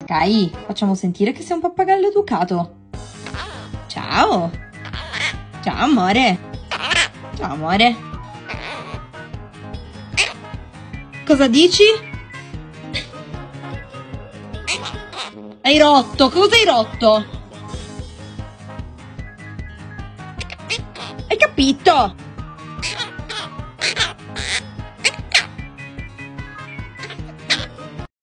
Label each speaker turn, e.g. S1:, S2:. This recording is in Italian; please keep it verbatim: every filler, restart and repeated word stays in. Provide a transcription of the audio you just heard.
S1: Kai, facciamo sentire che sei un pappagallo educato. Ciao. Ciao, amore. Ciao, amore. Cosa dici? Hai rotto? Cosa hai rotto? Hai capito?